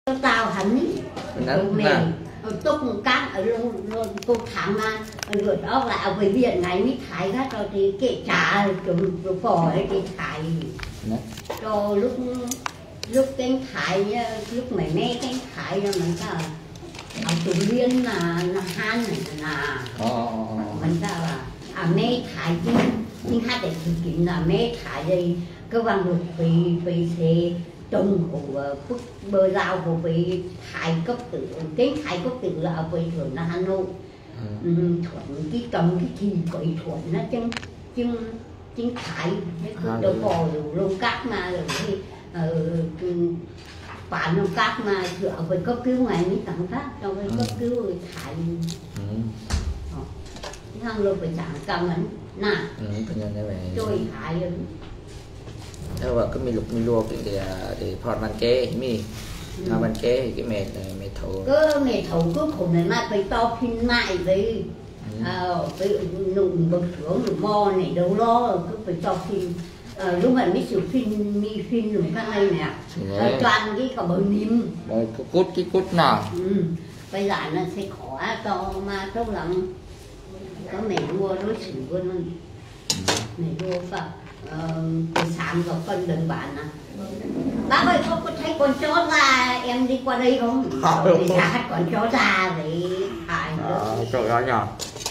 tao hẳn mình tốt một cát ở luôn cô thẳng mà rồi đó là ở bệnh viện ngày mới thải ra rồi thì kệ trả rồi phò thì thải cho lúc cái thải lúc mày mê cái thải rồi mình ta ở chủ liên là han này là mình ta là mê thải nhưng hát để thực hiện là mê thải đây cơ quan được vì sẽ trồng của bờ rào của vị thải cấp tử cái thải cấp tử là ở vị thuận là Hà Nội thuận cái cầm cái thì quậy thuận nó chân thải cái đâu bò rồi lông cát mà rồi thì bản lông cát mà ở vị cấp cứu ngày mới tặng phát trong vị cấp cứu rồi thải thằng luôn phải chẳng cầm ảnh nè trôi thải rồi nếu mà cứ mi lục mi lua thì phọt bàn kế mi mà bàn kế thì cái mẹ thầu cứ khủng này mà phải to phim lại với nụng bậc thưởng nụng mò này đâu lo cứ phải to phim lúc mà mới chịu phim nụng các này nè toàn cái cả bờ nim cái cút nào bây giờ nó sẽ khó to mà tốt lắm có mẹ mua đối xử luôn mẹ mua phải sáng vào con đừng bạn à bác ơi có thấy con chó già em đi qua đây không? Để hát con chó già để hại trời ơi nhờ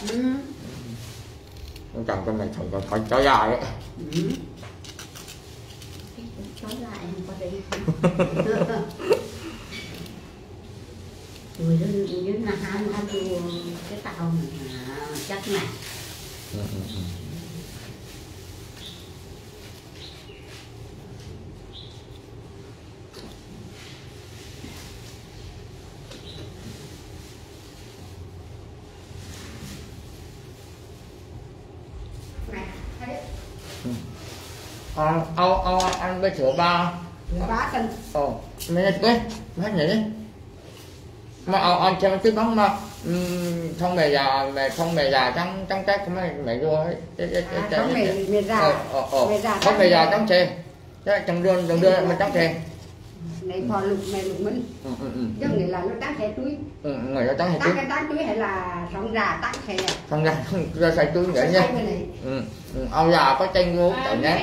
con chồng con này chồng con chó già đấy chó già em qua đây không? Rồi như là hát cái tàu chắc này ăn với sữa ba cân mẹ cái mấy nhỉ mà ăn chơi cái bóng mà không mẹ già trắng tết của mẹ vô không mẹ già không mẹ già trắng chè trắng đưa mà trắng chè này phò lục mẹ lục mình chứ nghĩa là nó trắng chè túi người nó trắng chè túi trắng túi hay là xong già trắng chè xong ra xài túi vậy nha ông già có tranh vô tự nhé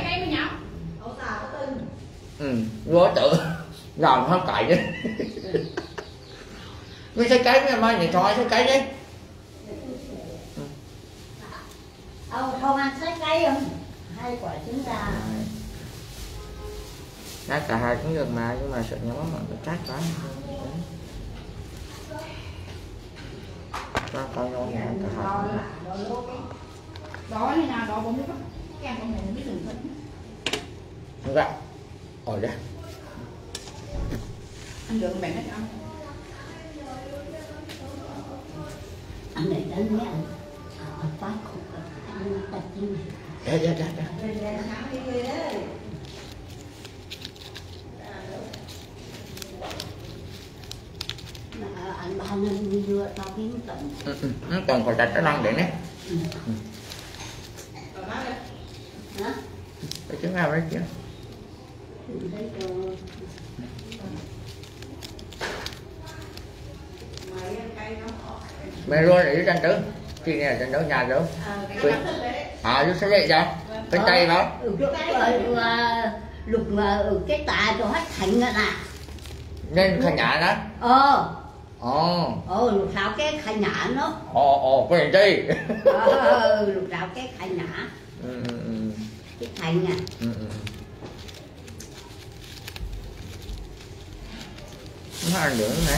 vô tự làm không cậy chứ mấy cái này mai điện thoại cái đấy không ăn trái cây không hai quả trứng gà đá cả hai cũng được mà nhưng mà sợ nhóm mà cắt quá nó con ngon cả hai đó này nào đó bóng nước em con này biết đừng thích không vậy ở đây ăn được mẹ hết không anh này đánh nhé anh phát khổ anh ta chim anh bao nhiêu đi đưa tao kiếm tận còn phải đặt cái lăng để nè cái trứng nào đấy chứ mẹ luôn để tranh tử chi này tranh tử nhà nữa vô sẽ vậy sao cái tay đó lục cái tà cho hết thành rồi nè nên khai nhã đó lục sao cái khai nhã nó cái gì đi lục sao cái khai nhã cái thành à nó ăn được này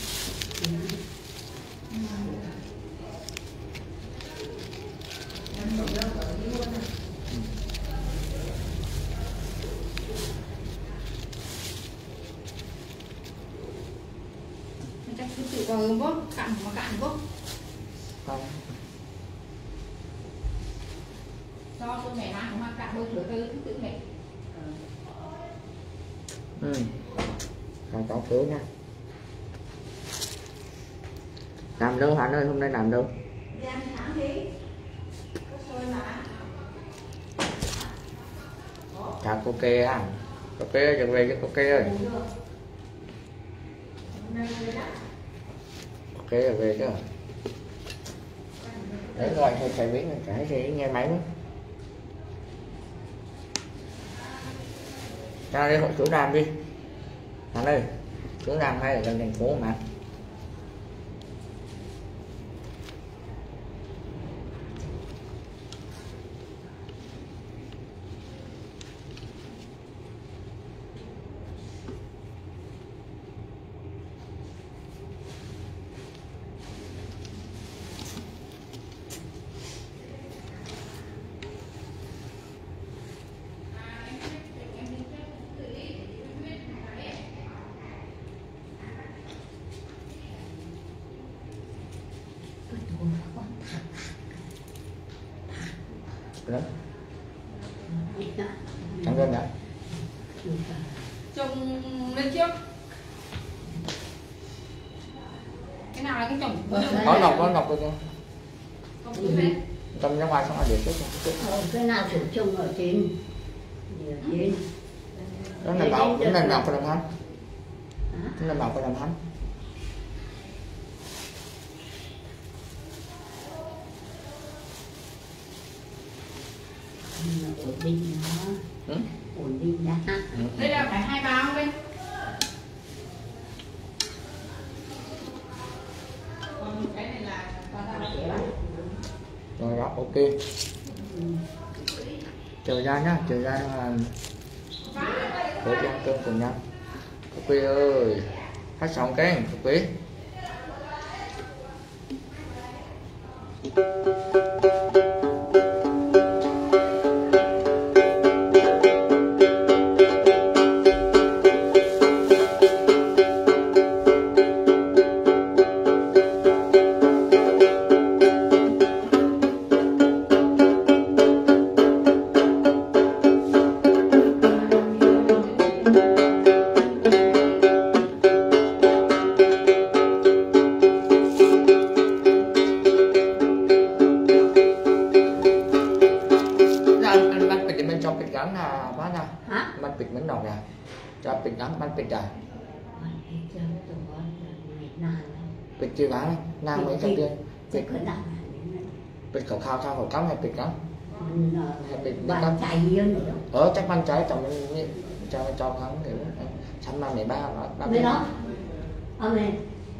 chắc cứ tự còn bố cạn bố không cho cô mẹ ăn mà cạn bố thử tự mẹ còn có phướng nha làm đâu Hạnh ơi hôm nay làm đâu chào cô kê á cô kê trở về cho cô kê ơi Ok là về chứ. Đấy rồi thôi thầy biết cái thì nghe máy đó. Ra đây hội chỗ Nam đi. Thằng ơi, chỗ Nam hay là gần thành phố mà. Đó. Chẳng quên đã. Trồng lên trước. Cái nào là cái trồng? Có nọc rồi. Cầm ra ngoài xong rồi để trước. Cái nào chủ trồng ở trên. Ở trên. Đó là bảo cũng là nọc phải làm hắn. Cũng là bảo phải làm hắn. Ổn định nó. Ổn định đã. Đây là phải 2 bao không bên? Cái này là Rồi đó, ok. Chờ ra nhá, chờ ra để đi ăn cơm cùng nhau. Cà Quy ơi, hát xong cái Cà Quy.มันปิดเหมือนหนอกนะจะปิดน้ำมันปิดอ่ะปิดchưa bán nam mấy trăm tiềnปิดkhẩu khao sao khẩu cắm hayปิดcắm hayปิด bạn chạy hơn nữa chắc ban trái chồng cho hắn kiểu trăm năm này ba bên đó ông này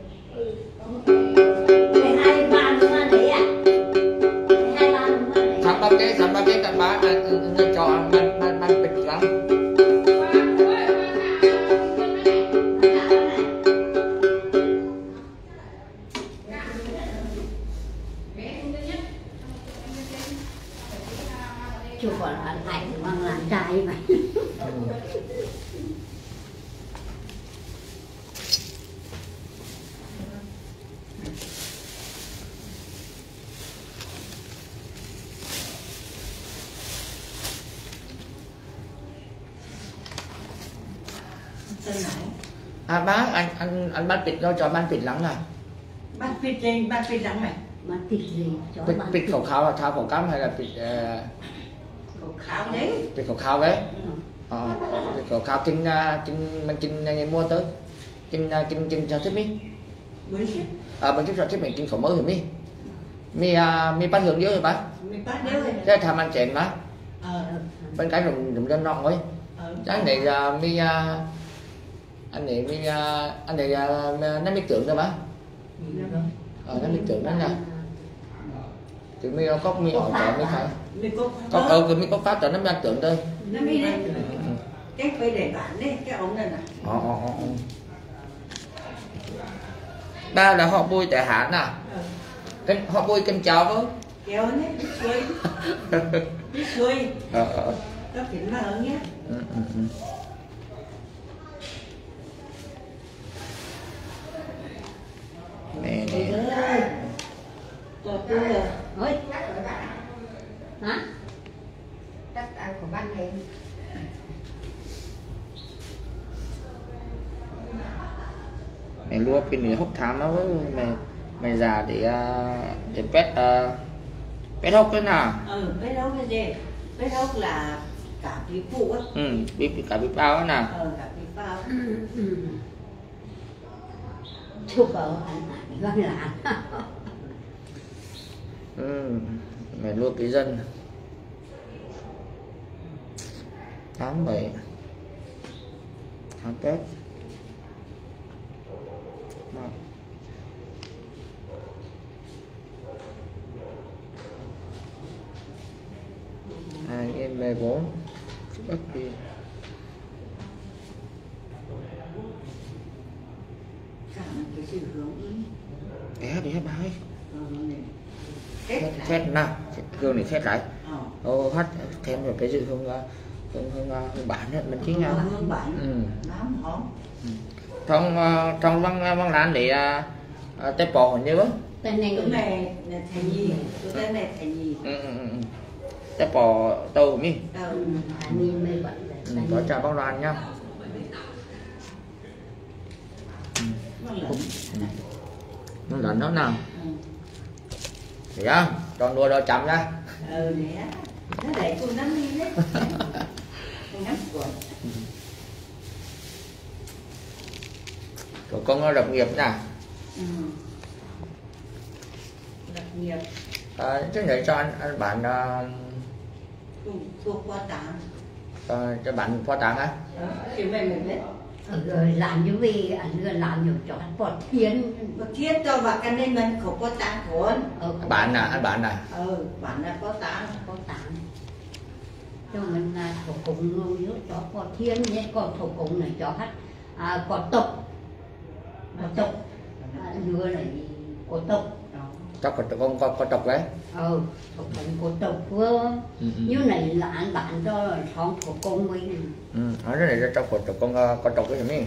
hai ba đúng không đấy à hai ba đúng không đấy thằng ba cái cạnh ba cho banปิดcắm chưa còn là lạnh bằng làm trai mà bác anh banปิดcho banปิดlắng à banปิดเองbanปิดหลังไหน mà thịt gì cho ปิด bạn ปิดkhẩu khao là thao khẩu cắm hay là ปิด khẩu khảo đấy ปิดkhẩu khao đấyปิดkhẩu khao kinh mình kinh ngày mua tới kinh cho thích mi mới xếp mình thích cho thích mình kinh khẩu mới thì mi bán hưởng dưới rồi bác mình bắt đéo rồi thế tham ăn chèn má bên cái dùng lên non ấy cái này mi anh này nó mi tưởng đó bác nó mi tưởng đó nha thì mi có mi ở chợ mi phải có mi có phát cho nó mi ăn tưởng thôi nó mi đấy cái phải để bản đấy cái ống này này ba là họ bôi tại hãng à họ bôi kênh cháo với kéo nhé biết xuôi có chuyện mà hơn nhé nè rồi tôi ôi hả chắc ăn của ban này mày lua cái này hút thám nó với mày già để pet hốc cái nào pet hốc cái gì pet hốc là cả bí phụ á cả bí bao á nào cả bí bao chụp ở văn lạ. Mẹ luộc cái dân 87 tháng Tết. Hai em B4 bất kỳ cái sự hướng bé ba ơi. Khét nào hương này khét lại hết thêm rồi cái sự hương bản mình chính nhau hương bản lắm hả trong văn lan để tép bò như đó tên này thành gì tên này thành gì tép bò tàu mi có trà văn lan nha nó lạnh nó nào thì đó còn đua đôi chậm ra nè nó để tôi nắm đi đấy tôi nắm rồi rồi con nó lập nghiệp nè lập nghiệp chứ để cho anh bạn thuộc kho tàng cho bạn kho tàng á thì mình biết rồi làm như vì anh vừa làm nhiều cho anh bọt thiên cho và cái nên mình không có tàng cuốn bạn nè bạn là có tàng cho mình là thổ cúng luôn nữa cho bọt thiên nhé còn thổ cúng này cho hát có tộc vừa này có tộc tộc có tộc đấy thổ cúng có tộc vừa như này là anh bạn cho xong thổ cúng với ở đây là trong con có tộc cái gì mấy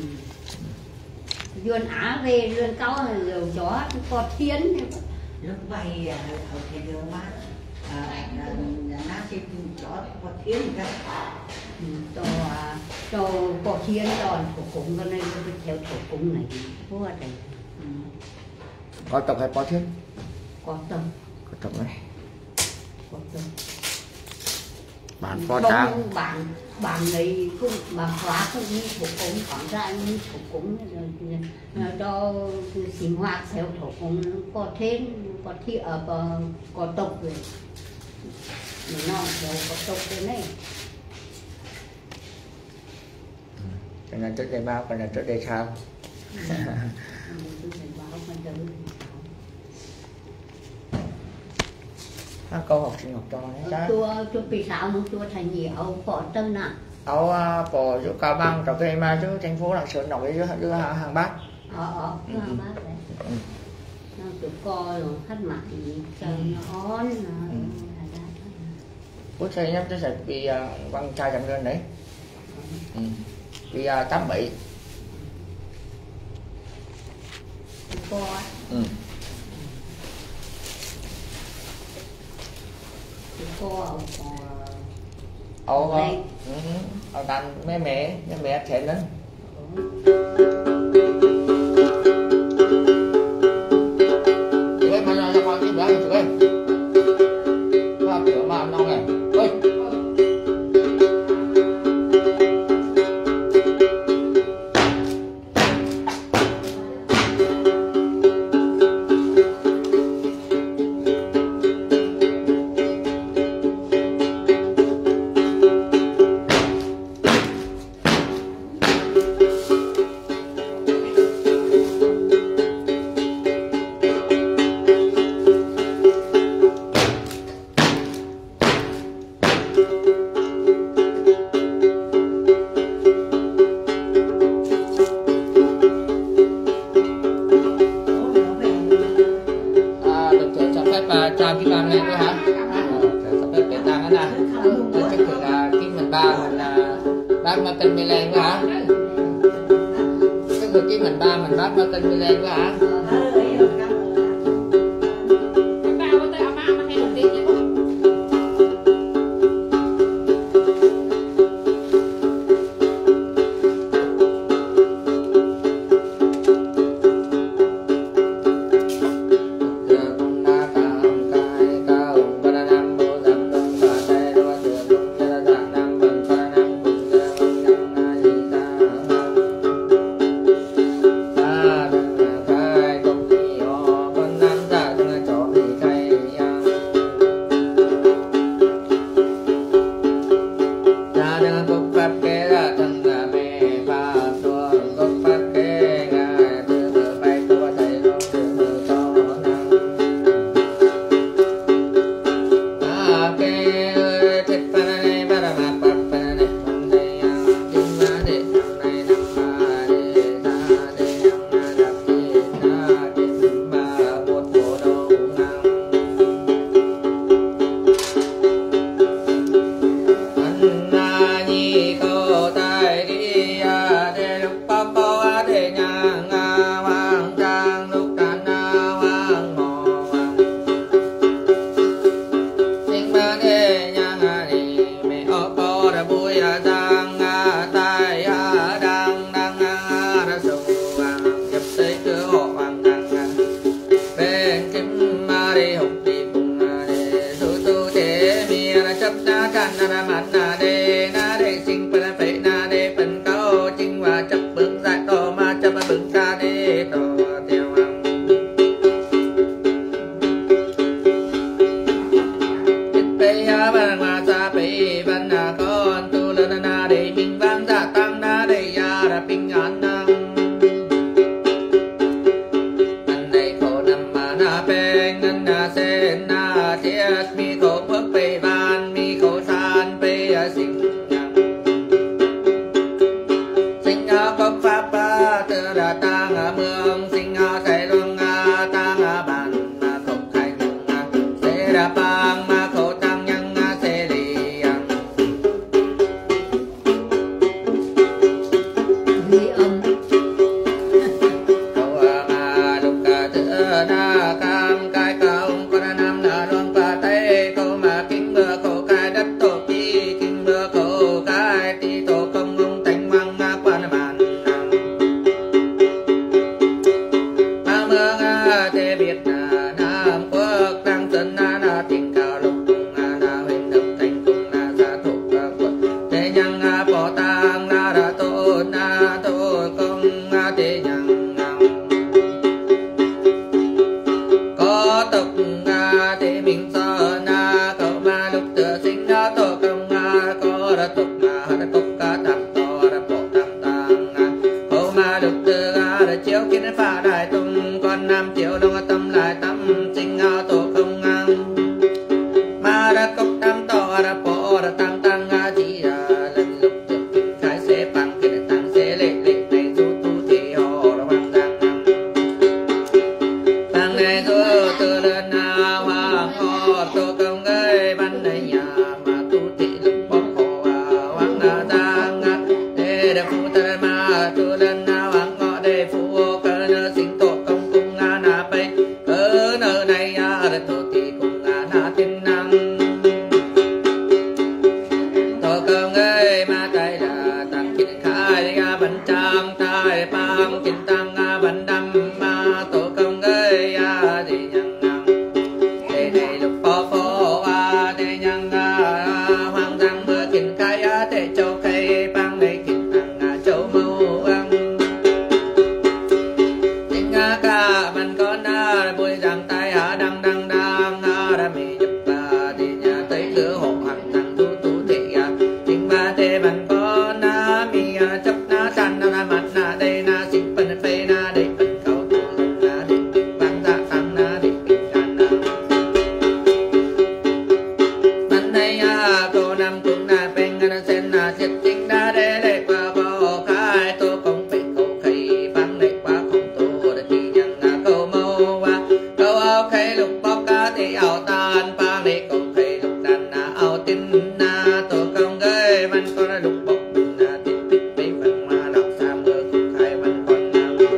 vườn Á về vườn cao rồi chó có thiên lúc bay ở cái đường mà nó sẽ chó có thiên cho có thiên cho thổ cúng cái này theo thổ cúng này vua này có tộc hay có thiên có tộc đấy có tộc bạn phó tàng bạn này cũng bà khóa cũng đi thổ cúng khoảng ra đi thổ cúng rồi cho sinh hoạt theo thổ cúng có thêm có thi ở có tộc rồi nó đều có tộc cái này cái này trước đây bao còn là trước đây sao câu học sinh học trò đấy chua bị sao muốn chua thành nhiều bỏ tân à bỏ chỗ Cao Bằng trong cái mà chứ thành phố Lạng Sơn đọc cái giữa hàng bát hàng bát đấy nó tụi coi rồi khách mặt cho nó ón bút xe nhấp tôi sẽ bị văn trai chậm lên đấy bị 87 coi ở đàn mẹ thế nữa chị ơi mà cho con tiếp đó chị ơi qua cửa mà non này ơi chàoพี่bằng này nữa hả? Sắp tới cái tàng đó nè. Chắc là cái mình ba bác Martin Milan nữa hả? Chắc là cái mình ba bác Martin Milan nữa hả? tang mương sinh say luông tang bàn khẩu khai nhang sẽ ra bang khẩu tăng nhang sẽ lì ghi âm khẩu lục tự na cam cai công con nam na luông tây khẩu kính mưa khẩu cai đất tổ chi kính mưa khẩu cai ti tổ công ông thành mang quan bàn ba mương thế Việt Nam quốc tăng dân na tình cao lục na huyền hợp thành cùng gia thủ quận thế nhang bỏ tang ra tôn công thế nhang có tộc thế mình sơn cậu ma lục tự sinh tổ công có ra tộc cốc tam to ra bộ tam tang cậu ma lục tự ra chiếu kiến phá đại tung con nam chiếu đông tâm lại tâm sinh tổ công ma ra cốc tam to ra bộ ra tam tang chỉ ra lần lục tự kinh khai sẽ bằng kiến tăng sẽ lệ lệ này du tu thì họ ra hoàng giang tăng này du từ lần hoàng họ tổ công gây ban này nhà mà tu thị lục bốc họ hoàng giang để được phụ thân mà tu lần hoàng họ để phụ cơ nơ sinh tổ công cung na bay cơ nơ này để tu thị cung na tiên năng tổ công gây ma tay là tăng kiến khai bắn trang tai bang kiến tăng bắn đâm ma tổ công gây để nhang để lục phó phó để nhang hoàng giang mưa kiến khai để châu cây bang để kiến tăng châu mâu tình ca mình con bôi giang tay đăng đăng đăng đã mì nhập để nhà tới cửa hộ hàng thằng tu tu thị tình ba thế mình con mì chấp na tan na mặt na đây na sinh phân phê na để phân cầu tu na để vang ra tăng na để can na mình đây cô nam cũng na bên na sen na thiệt tình na để qua bao khai tu công bị cầu khai băng để qua không tu để thì nhang câu mâu câu ao khai lục bóc cá thì ao tan băng để cầu khai lục đàn ao tin na tu công gây mình con lục bóc na tin biết mấy phần mà đọc xa mưa cũng khai mình con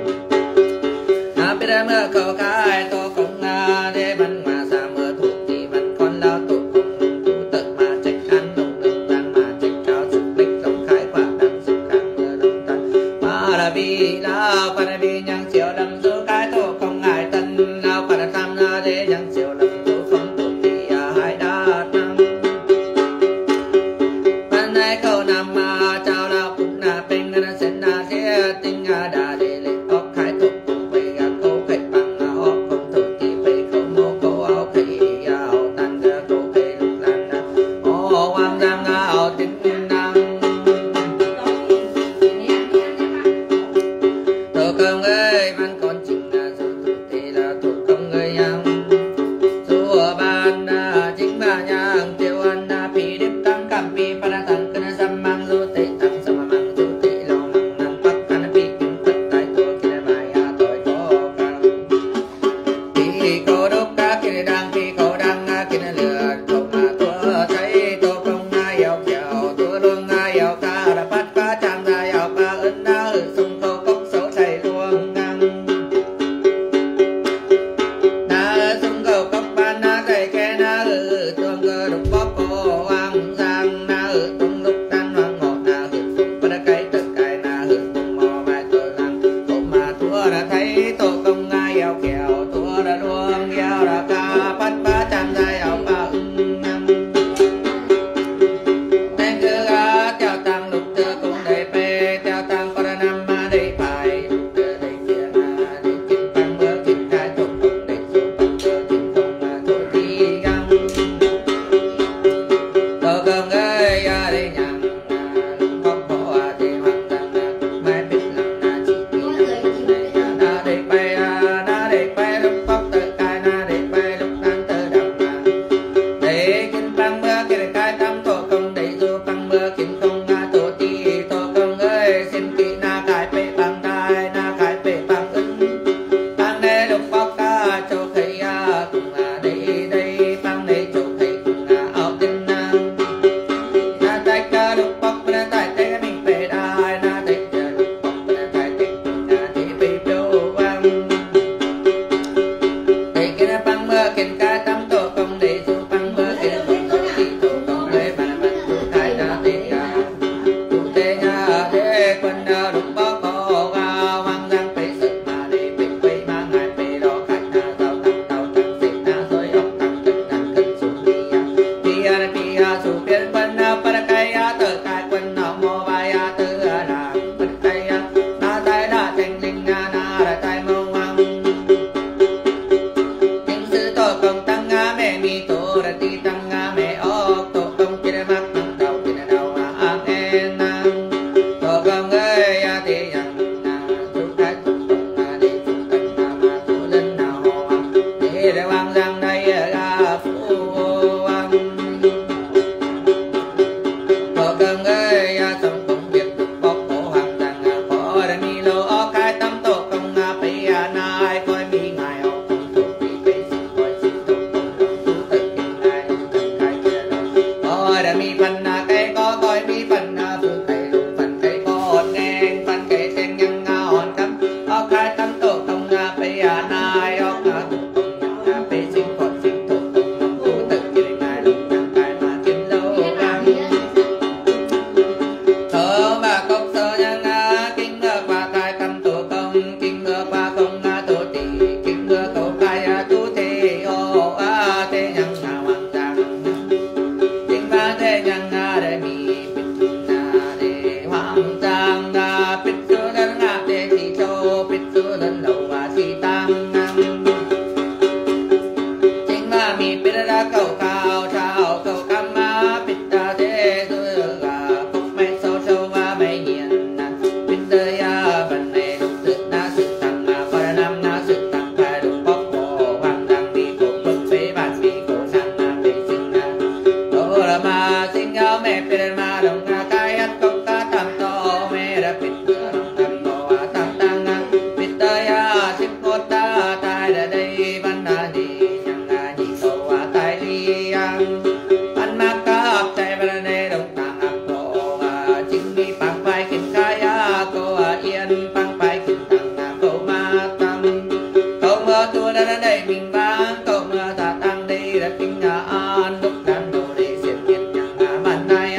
na biết mưa cầu khai tu công để mình mà xa mưa thuộc thì mình con lao tu công tu tự mà trách ăn đồng đường tan mà trách cao sức bích lòng khai quả đăng sức khang mưa đồng tan mà là vì lao và là vì nhang chiều đầm du cái tu công ngại tân lao và là tham để nhang chiều đầm du không tu thì hai đa năng ban nay câu nam chào lao cũng na bên na sen na thế tinh đà để lệ ốc khai tu cùng về câu khai bằng ốc không tu thì về câu mô câu áo khai áo tan câu khai lục lan ô hoàng giang áo tinh năng tổ công ơi man con chính là dù tu thì là tổ công ơi yang dù ban chính ba nhang tiêu ăn pi đếp tăng cảm pi para tăng cân sam mang dù tệ tăng sam mang dù tệ lo mang nam bắc can pi kim phật tai tổ kia mai tội có cao pi cô đốc cá kia đang pi cô đang kia lừa câu mà tua thấy tổ công yêu kẹo tua luôn yêu ca đã bắt cá chạm ra yêu ca ấn ở sông câu cốc xấu thầy luôn ngang na sông câu cốc ban na thầy ke na tuông cơ đục bóc cô hoàng giang na tuông đục tan hoàng ngọt na sông bờ cây tất cài na tung mò mai tôi lăng tổ mà tua đã thấy tổ công yêu kẹo tua đã luôn yêu đã ca bắt cá chạm ra yêu ca ngang tên cứ theo tăng lục tự cũng đầy pe theo tăng con nam đầy phải lục tự đầy kia để kinh tăng mưa kinh khai tổ công để số bằng mưa kinh không thôi đi găng tổ công ơi để nhang lục bóc bỏ để hoàng giang mai biết lòng chỉ vì để bay ra tai mông kinh sư tổ công tăng mẹ mi tổ ra ti tăng mẹ ốc tổ công kia mắc tăng đầu kia đầu ang en tổ công ơi thì nhận chú cái tổ công để chú cần mà tu lên nào để để vang giang đây phu tổ công ơi trong công việc tục bốc cổ hoàng rằng có đã mi lô ở cái tâm tổ công bây nay coi mi ngài ở trong tổ bị bê sinh coi sinh tổ công tu tự kinh ngài trong cái kia có đã mi phần cái có coi mi phần phụ cái lục phần cái con nghe phần cái sen nhân hòn cắm ở cái tâm tổ công bây nay ở cái tổ công bê sinh coi sinh tổ công tu tự kinh ngài trong cái mà kinh lâu thơ mà công sơ nhân kinh ngơ qua cái tâm tổ công kinh ngơ qua công tổ tỷ kinh ngơ cầu cái tu thế ô thế nhân hoàng giang kinh ba thế nhân để mi bít để hoàng giang bít sư lên để thì châu bít sư lên lầu thì tam chính ba mi bít ra cầu cao trao cầu cam bít thế sư cục mây sâu sâu mây nhiên bít tới phần này đục tự na sự tăng phần năm na sự tăng phải đục bóc cổ hoàng giang mi cổ bực phế bản mi cổ sang bê sinh ô là mà sinh mẹ bít mà đồng cái hát công ca tam to mẹ đã bít đồng tam to tam tăng bít tới sinh cốt ta tai đã đây văn đi nhang nhị cầu tai đi văn mắc cấp chạy vào đây đồng tăng cổ chính mi bằng vai kinh khai cô yên bằng vai kinh tăng cô ma tâm câu mơ tua đã đây mình vang câu mơ ta tăng đây là kinh an lúc đàn đồ để xiết nhiệt nhang bàn tay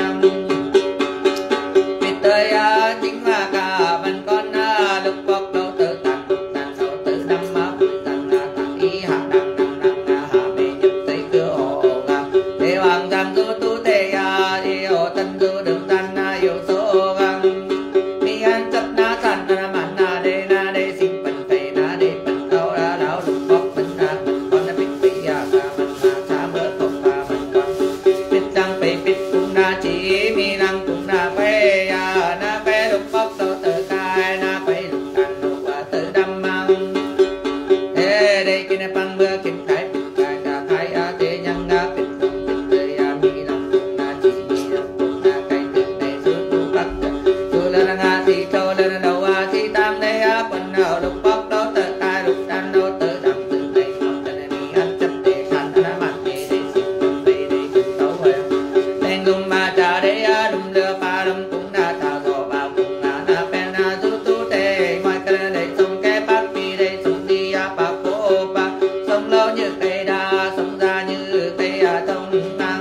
bít tới chính là cả văn con lúc bọc đâu tự tăng lúc đàn sâu tự đâm bụi tăng tăng ý hạ đăng hạ bề nhập tới cửa ổ thế hoàng giang du tu tề yêu tân du đường tan yêu số mi an chấp na san man để sinh bần phê để bần câu đảo lục bọc bần con bít phê mình xa mơ không mình con bít răng phê bít cũng chỉ mi răng cũng phê na phê lục bọc đâu tự cai na phê lục đàn lục tự đâm thế đây kia bằng mưa kim khai bít khai thế nhân bít không bít tới mi răng cũng chỉ mi răng cũng cái tự này su tu bắc su lên thì châu lên đầu thì tam đây phần nào lục bọc đâu tự cai lục đàn đâu tự đâm tự này không tự này mi ăn chấp để khăn mặt để sinh không về để cũng tấu lên lùng mà trà để đùng lừa pha đùng cũng đã thao dò vào cũng na pen du tu tề ngoài cái để sông cái bát mi để sông đi ba phố ba sông lâu như cây đa sông ra như cây thông tăng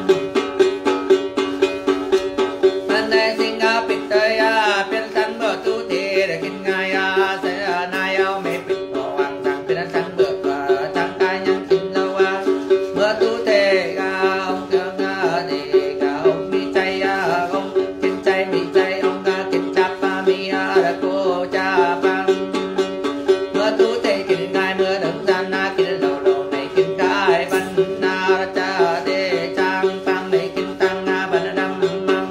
bên đây sinh bít tới bên sân bờ tu tề để kinh ngài sẽ nay ao mẹ bít bỏ hoàng giang bên sân bờ tăng cái nhân kinh lâu mưa tu tề ông thương để ông mi chay ông kinh chay mi chay ông kinh chắp mi cô cha băng mưa tu tề kinh ngài mưa đứng gian kinh đầu đầu này kinh cái văn cha để trang băng này kinh tăng văn đâm măng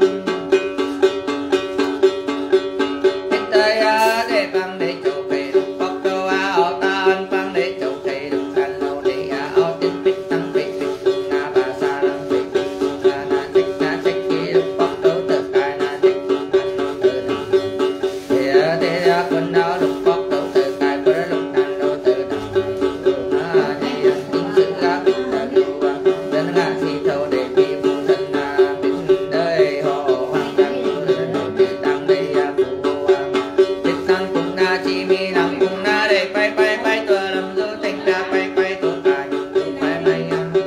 kinh tới để băng để chỗ về lục bọc đâu áo tan băng để chỗ về lục gian lâu để áo tin bít tăng bít bà sa lăng bít na thích kia lục bọc đâu tự cái na thích tự thế quần áo lục bọc đâu tự cái quần lục đàn đâu tự đàn để tin sự bít đâu dân thì thâu để bị phụ dân bít đời họ hoàng giang lên để tăng đây phụ bít tăng cũng chi mi nằm cũng để bay tua làm du tình ra bay tua cả những bay bay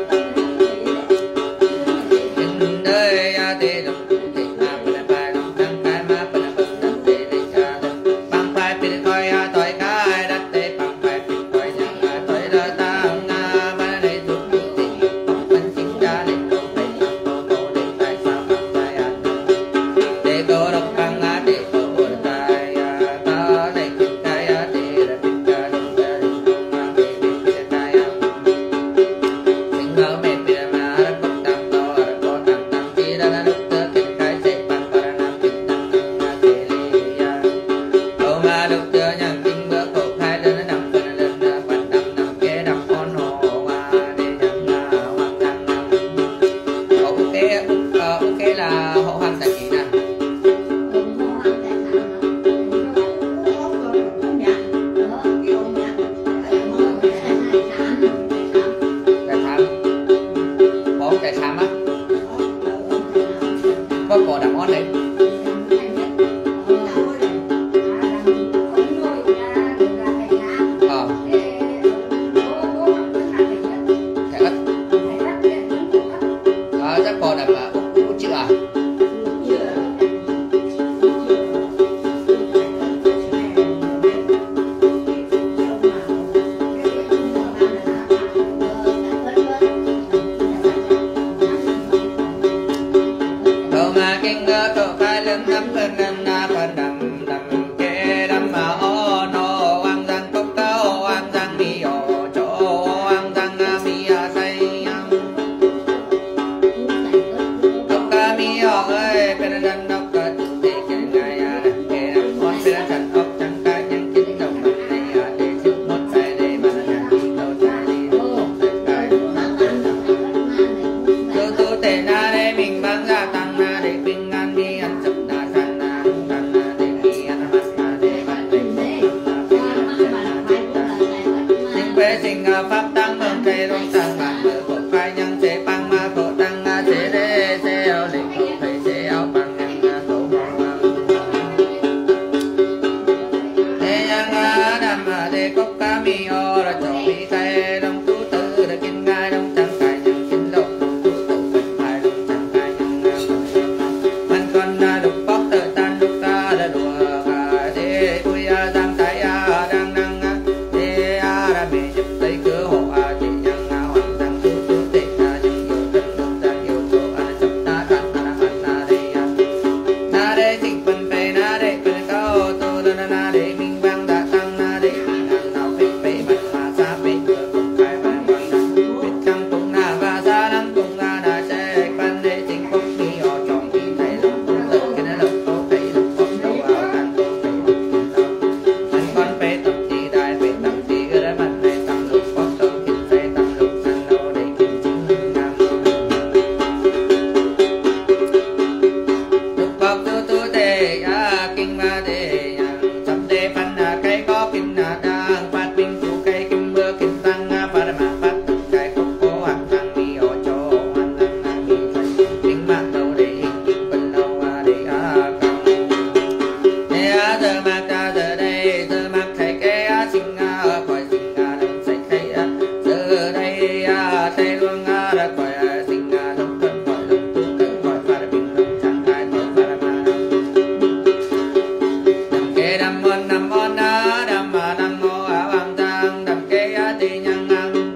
in đời để đồng cũng thì bên bay đồng tăng cái mà bên tăng để cha bằng bay bên coi tối cái đất để bằng bay bên coi những tối đời tăng bên đây tụt thì bên chính ra để đâu phải cô để tại sao bằng bay để cô độc bằng để cô tại ta để kinh cái để đế sinh pháp tăng mừng thầy long tăng bản mở cổ khai nhân sẽ băng ma cổ tăng sẽ đế sẽ áo lệ cổ thầy sẽ áo bằng nhân tổ thế nhân đam đề cốc ca mi ô ra chỗ mi khai đông tu tử ra kinh ngai đông tăng khai nhân kinh lộ đông tu tử bình khai đông tăng khai nhân man con đục bóc tự tan đục ca đã đùa cả thế tôi giang thái đang năng thế ra mê giúp lấy cửa hộ chị nhân hoàn tăng tu tu tệ nhân yêu thân lương đang yêu chỗ chấp ta khăn na đây na đây tình phân phê na đây phân cao tu na đây minh vang đã tăng na đây năng nào phê phê bạch mà xa phê cửa cùng khai vang vang biết trăng cùng na và xa năng cùng na chạy phân đây tình phúc đi họ chọn đi thấy lòng cũng tự cái nó lộc có thấy lộc có đâu ảo tăng có thấy lộc kim đâu anh con phê tập đi đại phê tập đi cái đấy bạn này tăng lục có đâu kim phê tăng lục ăn đâu để kim chính nam lục bọc tu tê kinh ma tê sắm tê phân cây có kinh đang phát minh chủ cây kim mưa kinh tăng phát mà phát tự cây không có hàng tăng mi ở chỗ ăn tăng mi thành kinh mạng đâu để kim bên đâu để cầm nè giờ mà ta giờ đây giờ mà thầy cây sinh khỏi sinh đồng say cây giờ đây thầy luôn đã khỏi sinh đồng thân khỏi đồng tu tự khỏi phát minh đồng chẳng ai khỏi phát mà đầm kê đầm on đầm ngô hoàng tăng đầm kê tê nhân đầm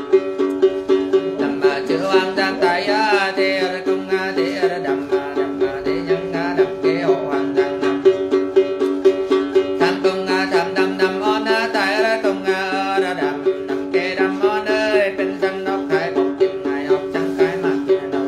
chữ hoàng tăng tại tê công tê đầm tê nhân đầm kê hộ hoàng tăng tham công tham đầm on tại công đầm kê đầm on ơi bên dân đốc khai bọc tiền ngày học chẳng cái mà kia đâu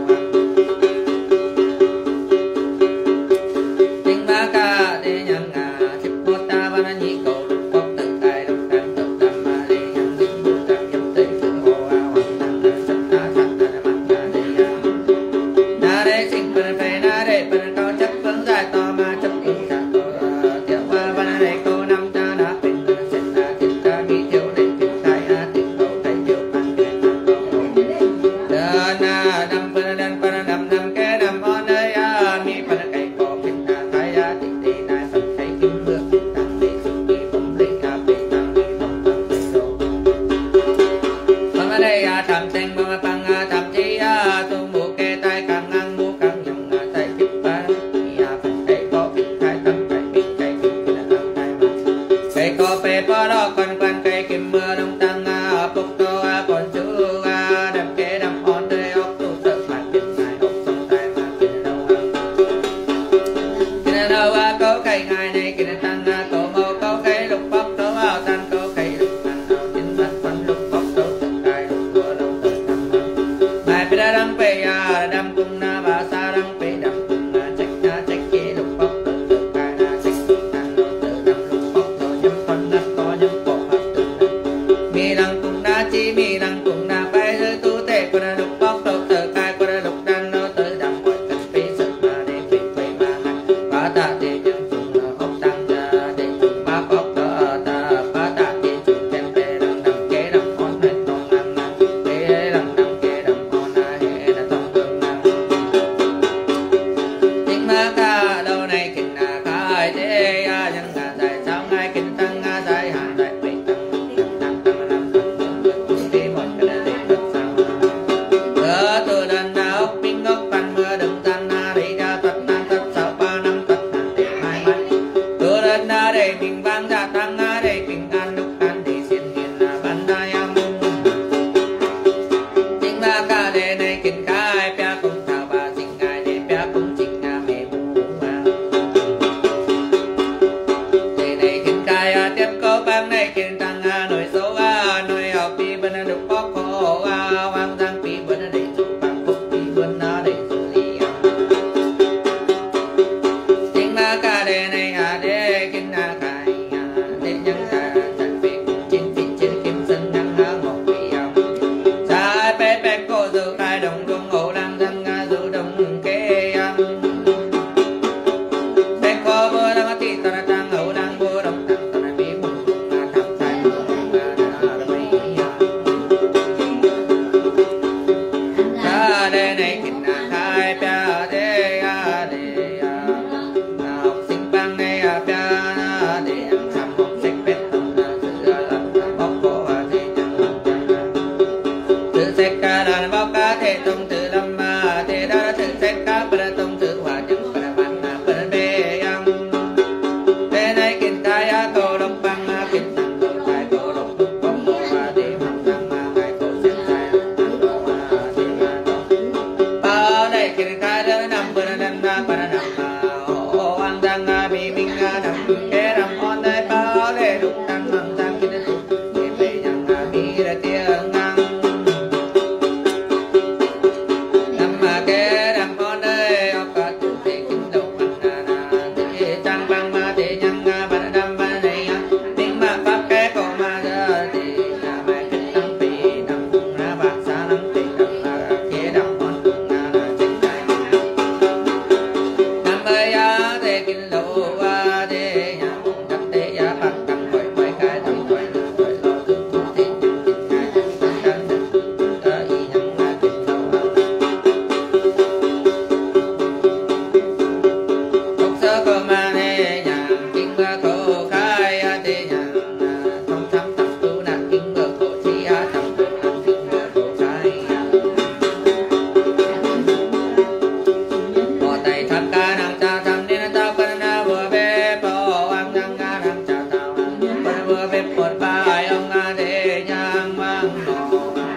tiếng ba ca tê nhân chip bút ta ba nhị cầu lục bốc tự tài đồng can tự đầm tê nhân linh bút tăng dâm tê chữ hộ hoàng tăng sắp ta sắp ta mặt tê na đê sinh phân phê na đê phân cao chấp vấn giải to mà chấp in cả tổ tiểu ba ba đê câu năm ta đã bình sẽ là tình ca mi thiếu để tình khai tình cầu thầy thiếu pan để tăng cầu đầm phân đầm kê đầm on ơi mi phân cây cổ kinh thái tình đi nai phân cây kim mưa kinh tăng để sinh mi phẩm lệ bê tăng mi phẩm tăng bê đầu phân ở đây tham sinh mà bằng tham chi tu mù kê tay càng ngang mù càng nhung tay kịp ba phần cây có kinh khai tăng cây kinh cây kim kia là tăng khai mà cây có phê có đó quan cây kim mưa đông tăng bốc tô còn chú đầm kê đầm on đời ốc tu tự mà kinh ngài ốc sông tay mà kia đâu có cây ngài này kia tăng cổ mô có cây lục bóc có ao tăng có cây lục ăn ao chính bạch quanh lục bóc đâu tự cài lục của đâu tự tăng mai phải đâm về đâm cung và xa đâm về đâm cung trách kế lục bóc tự cài trách cung ăn đâu tự đâm lục bóc đâu nhắm phân có nhắm bộ hợp tự mi ông để nhang mang nọ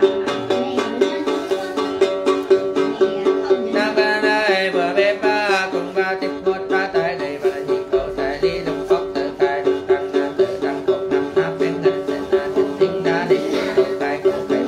đang bên đây vừa bếp ba cùng ba tiếp một ba tay đây và nhị cầu tay đi lục phóc từ cài lục tăng từ tăng cột năm áp bên ngân trên là chân tính đã đi cầu cài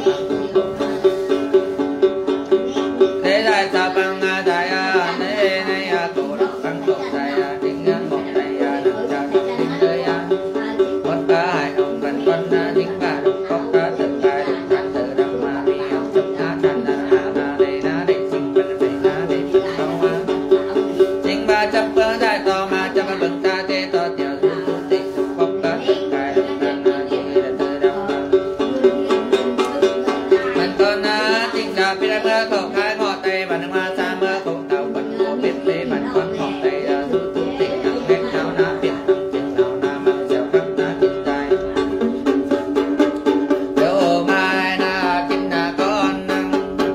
thế lại sao bằng đại thế này cổ lục bằng cổ tay tính một tay nằm ra tính tới một ba hai ông gần con tính ba lục phóc từ cài lục tăng từ năm mà đi ông chấm á thành là đây na đây sinh bên đây na đây không tính ba chấp bơ đại to mà chấp bưng ta tê to tiểu du tu tị lục phóc từ cài lục tăng đi là từ năm mình con tính là biết mơ khổ khai ngọ tay và nước hoa xa mơ khổ đầu quần cổ biết lê mình con ngọ tay du tu tị nắng hết nào na biết tâm chừng nào na mang dẻo khắp na kinh tay đâu mai na kinh na con năng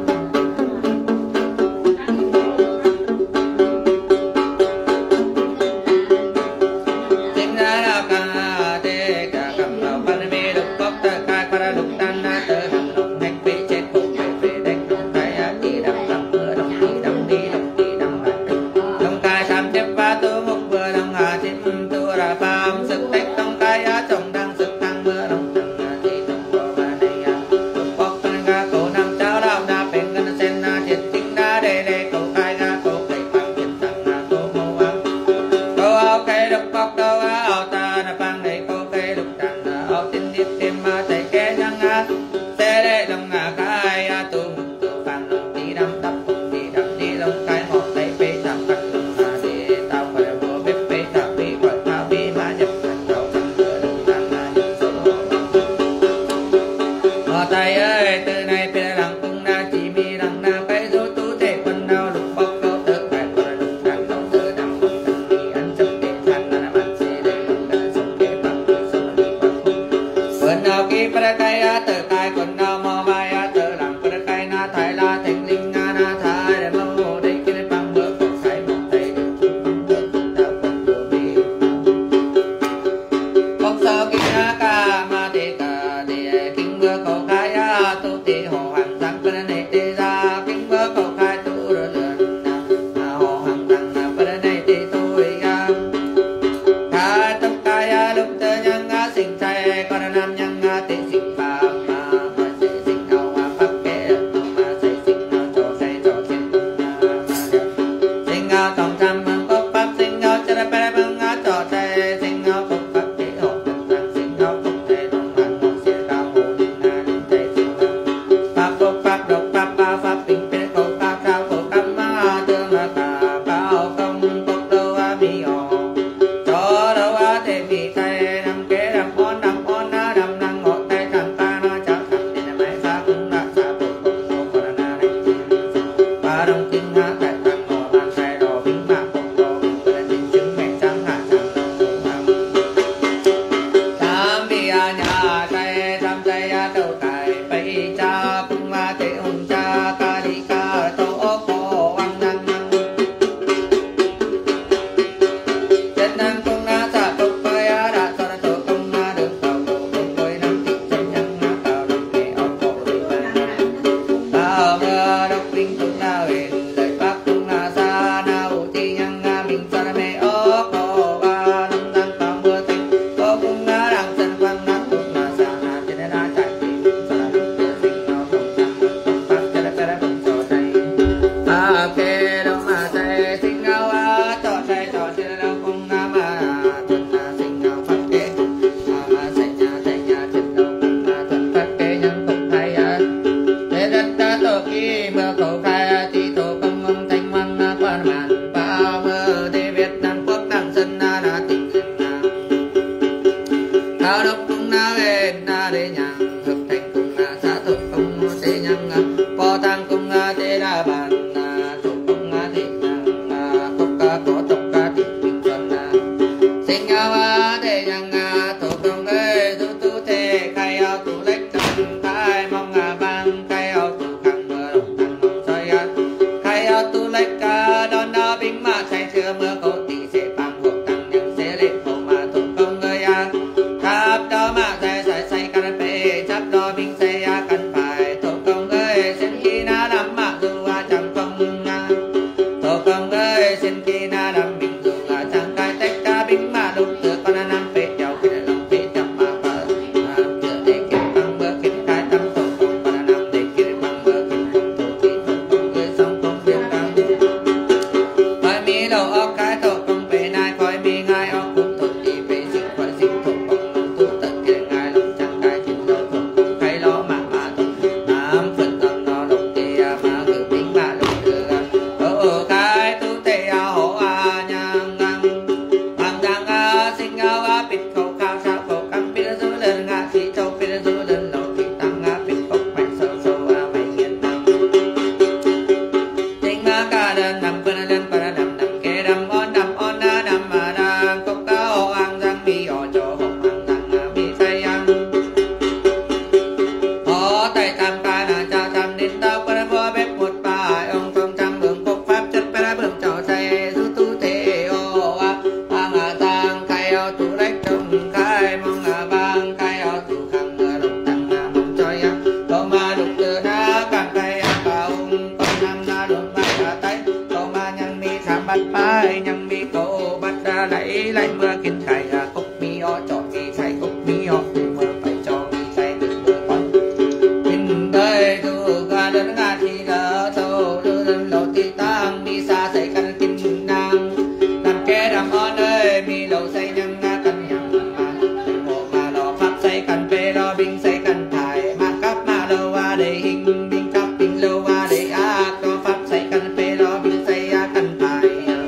tính ra là cả thế cả cầm đầu pan mi lục phóc ta khai para lục tan na tơ hàng lục ngạch bị chết cùng về đánh lục tay đi đâm đâm mưa đâm đi đâm lại đâm cai tham tiếp và tu mục vừa đâm hà tiếp tu ra phàm sức tách đâm cai chồng đang sức thăng mưa đâm thì đâm vào mà này lục phóc tan ga cổ nam cháu đạo đa bên gần sen na thiệt tính đa để cổ cai ga cổ cây bằng thiệt thăng cổ màu cổ áo cây lục phóc đâu áo ta na bằng đây cổ cây lục tan áo tin điệp thêm mà chạy kẻ nhang xe để đồng cái tu mục tu phàm lục đi đâm đâm đi lông cái ngọt tay bê chạm cắt lông để tao phải mua bếp bê chạm đi gọi tao đi mà nhập thành đầu thành cửa đồng tan nhập số ngọt tay ơi từ này về lăng cung na chỉ mi lăng na cái số tú thể quân nào lục bóc câu tự phải còn lục thằng câu tự đâm quân thằng đi ăn chấm để thành là bạn sẽ để lông đã sống để bằng sống đi bằng quân nào kia para cái tự cái quân nào mò vai tự làm para cái na thái la thành linh na thái để mâu đây kia bằng bữa cuộc khai một tay được chung bằng bữa ta quân đồ bi bóc sao kia ca ma te ca để kinh bữa cầu khai tu ti hồ hoàng tăng bên này te ra kinh bữa cầu khai tu rồi hồ hoàng tăng bên này te tôi khai tâm khai lúc tơ nhân sinh trai con nam nhân te sinh ba mà sẽ sinh đâu pháp kế mà sẽ sinh đâu cho sinh sinh tổng trăm có pháp sinh cho ra ba bưng cho chạy sinh có pháp kế hộ tăng sinh không thể đồng hành một sẽ cao hồ linh thể sinh pháp độc pháp pháp bình bế cầu pháp cao cầu cắm tương là cả cao công bốc đâu mi hồ cho đâu thể bị tay nằm kế nằm on đầm năng ngọt tay thằng ta nó chắc thằng nên là máy xa cũng đã xa bộ công nô còn là này ba đồng kinh tại thằng ngọt bàn tay đỏ bính bạc bông đồ bình bên tình chứng mẹ trắng hạ trắng đầu tham bị nhà tay tham tay đầu cài bay cha cũng thể hùng cha ca đi ca tổ cổ ăn năng chân năng cũng xả tục bơi đã cho nó tổ công được vào cổ bên bơi năm tích chân nhân vào đồng kề ốc cổ đi vào mưa đốc linh cũng huyền lời bác cũng xa nào thì nhân mình cho nó mê ốc cổ ba năm tăng vào mưa tình cô cũng đang chân quăng cũng xa trên đây đã chạy tìm cho nó được sinh nào không chẳng không phát cho nó bừng cho tay kê đâu mà tay sinh ngao cho tay cho trên đâu cũng mà thuần sinh ngao phát kế mà sinh nhà trên đâu cũng thuần phát kế nhân cũng thay thế đất ta tổ khi mưa cầu khai thì tổ công ông thanh văn quan màn bao mơ để Việt Nam quốc đảng dân là tình cao đốc cũng lên để nhàng hợp thành cũng xã thuộc công tế nhân phó tăng cũng tế đa bàn thuộc công thị cốc có tộc thị bình xuân sinh để nhàng tổ công ơi du tu thể khai tu lách trần khai mong vang khai tu khăn mưa đồng thằng mong xoay khai tu lách đón binh mà say chưa mưa cổ tỷ sẽ bằng hộ tăng nhân sẽ lệ hộ mà thuộc công ơi tháp đó mà say say say bình say cần thải mà cấp mà lâu để hình bình cấp bình lâu để có pháp say cần phê lo bình say cần thải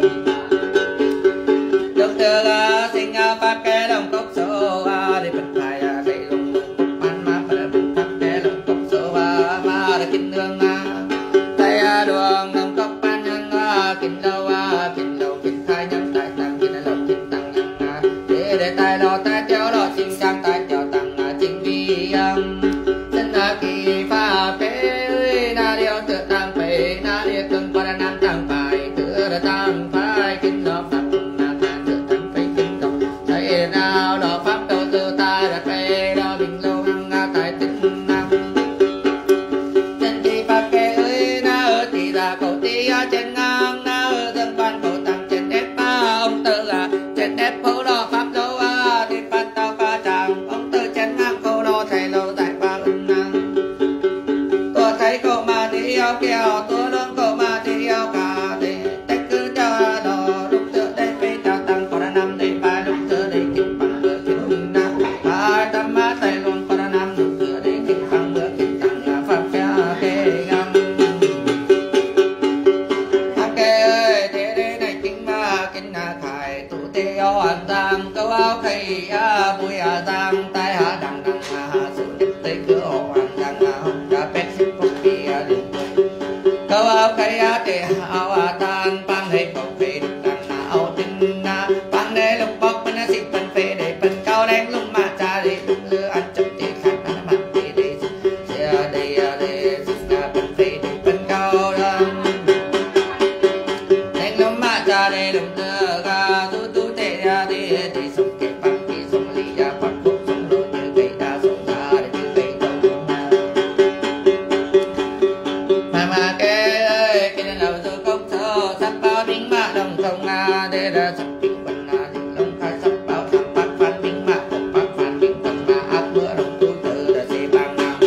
được từ sinh pháp cái lòng cốc số để bật thải dậy lùng ăn mà phải bật pháp cái lòng cốc số mà để kinh hương tay đường lòng cốc ban nhang kinh lâu kinh khai nhang tại tăng kinh lâu kinh tăng nhang để tay lo tay chéo lo xin trang tay chéo tăng chính vi chân kỳ pha phê na điều tự tăng phê na điều từng qua nam tăng phải tự tăng phải kinh lo pháp na tăng tự tăng phê kinh lo thấy nào đó pháp đầu tư ta đã phê đó bình lâu hăng tại tinh nam chân kỳ pha phê ơi na ở thì ra cầu tí trên ngang na ở dân quan cầu tăng trên ép ông tự trên ép phố đó pháp lâu đi phát tao pha tràng ông tự trên ngang câu đó thầy lâu tại ba ưng tôi thấy cậu mà đi eo kèo tôi luôn cậu mà đi eo cả thì tách cứ cho đò lúc tựa đây phải trao tăng còn năm đây ba lúc tựa đây kinh bằng bữa kinh na hai tâm má tay luôn còn năm lúc tựa đây kinh bằng bữa kinh tăng là pháp kê ngang kê ơi thế đây này kinh ma kinh khải tụ tê eo an giang câu áo khay bùi giang tay đằng đằng sự nhất tây cửa hồ an giang hồng đã pet xích phúc bia câu áo khay tê áo tan băng hay cọc phê đằng áo tinh băng để lục bọc bên xích bên phê để bên cao đen lung mà cha để lung lừa ăn chấm tê khách ăn mặn tê để để bên phê để bên cao đen lung mà cha để lung lừa ga tu tu tê để sống kẹp băng kì sống lì bạc khúc sống đôi như cây đa sống ra để như cây trồng mà cái này là do cốc thơ sắp bao binh mạ đồng thông để ra sắp binh quần đình long khai sắp bao sắp phát phan binh mạ cốc phát phan binh quần áp bữa đồng tu tử đã xê bang nam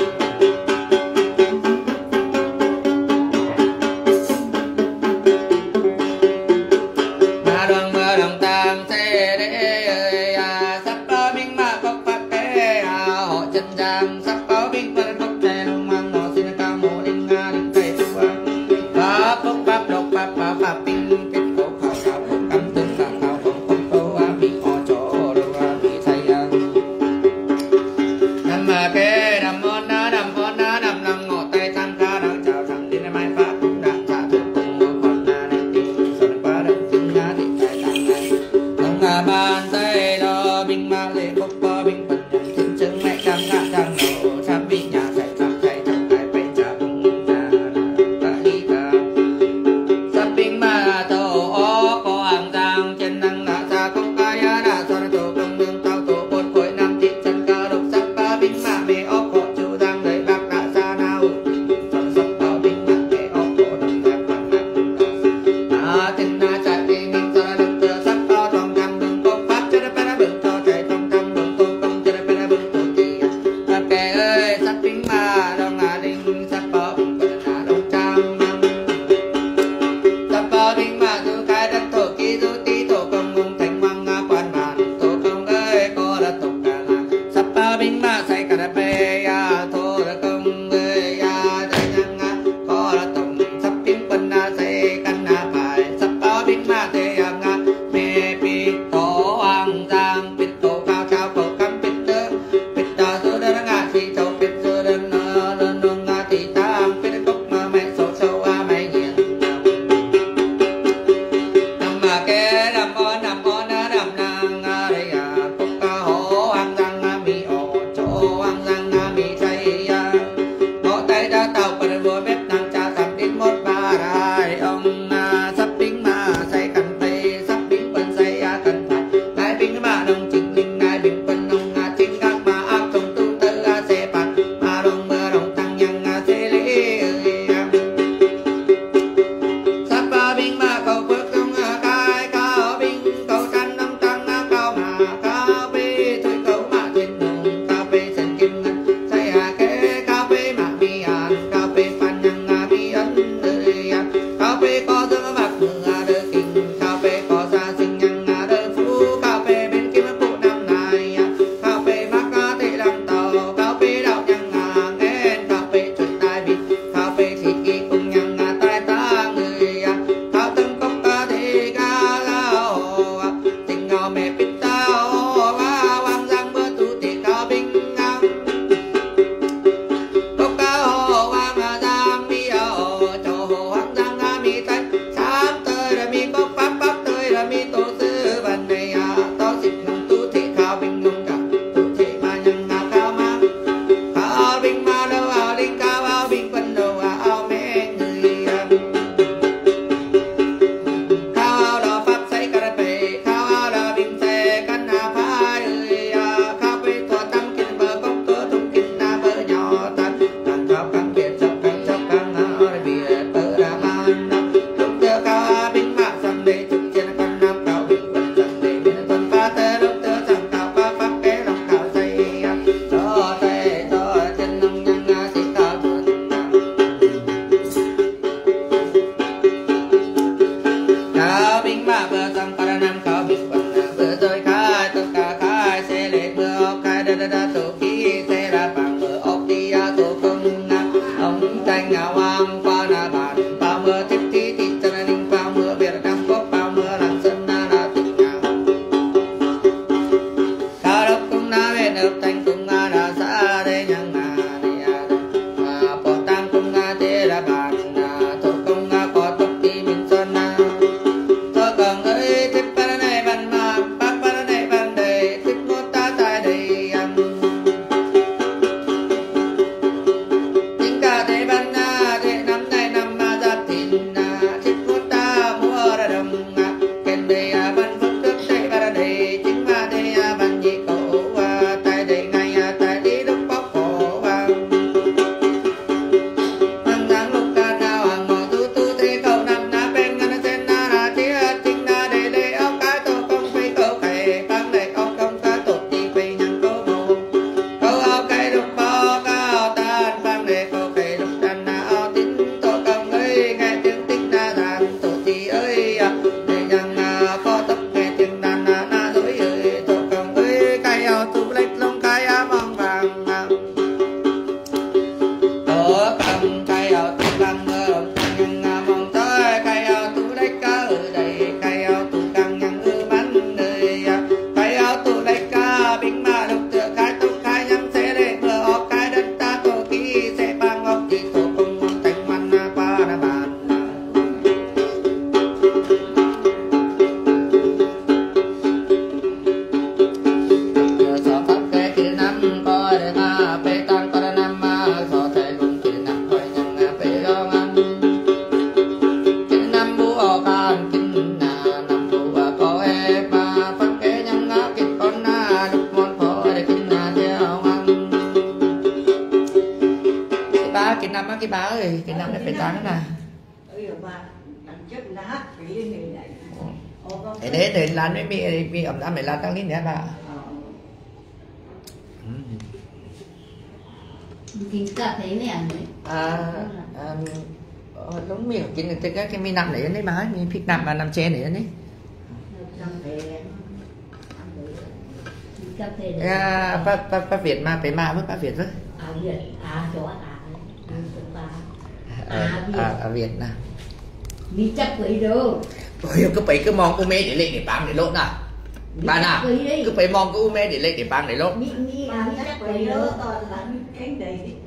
mà đoàn mưa đồng tàng xe để sắp bao binh mạ cốc phát cái họ chân giang sắp bao binh quần cốc xe đồng mang họ xin ca mô đinh đinh cây tu pháp phúc pháp độc pháp pháp binh kết cấu khảo khảo không cắm tương khảo khảo không câu bị họ chỗ đâu bị thay nằm mà cái nằm on nằm ngọ tay tham ca đang chào thằng đi mai pháp cũng đang trả thuộc cùng còn này tình xuân qua đông chính giá thì phải tặng này nằm bàn tay lo binh mang lệ bốc bò binh bật nhận chính chứng mẹ cam ngã đang nổ tham bị nhà chạy tham chạy trong cái phải trả cùng ra ta đi cả sắp binh mà tổ có hàng giang trên năng đã ra công cái đã cho tổ công đường tao tổ bốn khối năm thị trấn ca độc sắp ba binh mà mê ốc hộ chủ đang đầy bạc đã ra nào cho sắp ba binh mà mê ốc hộ đồng đẹp bằng nặng trên chạy đi mình cho đồng tựa sắp bao trong thăm đường công pháp cho nó phải bừng cho chạy trong thăm đường công công cho nó phải bừng tổ kỳ kẻ ơi sắp binh mà đồng đình sắp bao bừng quần đồng trang sắp bao binh mà du cái đất thổ ký du tí tổ công ngùng thành hoàng quan bản tổ công ơi có là tục cả là sắp bao binh mà say cả đất bê thô là công ơi đại nhang có là tổng sắp binh quân say căn phải sắp bao binh mà thế mê pi tổ hoàng giang biết tổ cao cao cổ cắm biết số đơn ngã thì châu biết số đơn đơn đơn thì tam biết cốc mà mẹ số sâu mẹ nghiền nằm mà cái nằm on nằm nàng đây cốc hổ hoàng giang mi ổ chỗ hoàng giang mi pe tăng para nam so thể luôn chỉ nằm thôi nhang pe lo ngang chỉ nam bu o can kinh nam bu có e ma phát cái nhang kinh con lúc mòn phò để kinh theo ngang cái nam cái bà ơi cái nam này phải tăng nè để thì làm mấy mi ẩm ăn để làm tăng lên nữa bà กินกาแฟเนี่ย đúng miกินcái mi nằm này đấy má mi phích nằm mà nằm che này đấy bà Việt mà phải mà với bà Việt với Việt nè mi chắc quỷ đâu cứ phải cứ mong ume để lên để bám để lốt nè bà nè cứ phải mong cái ume để lên để bám để lốt mi chắc quỷ đâu cánh đầy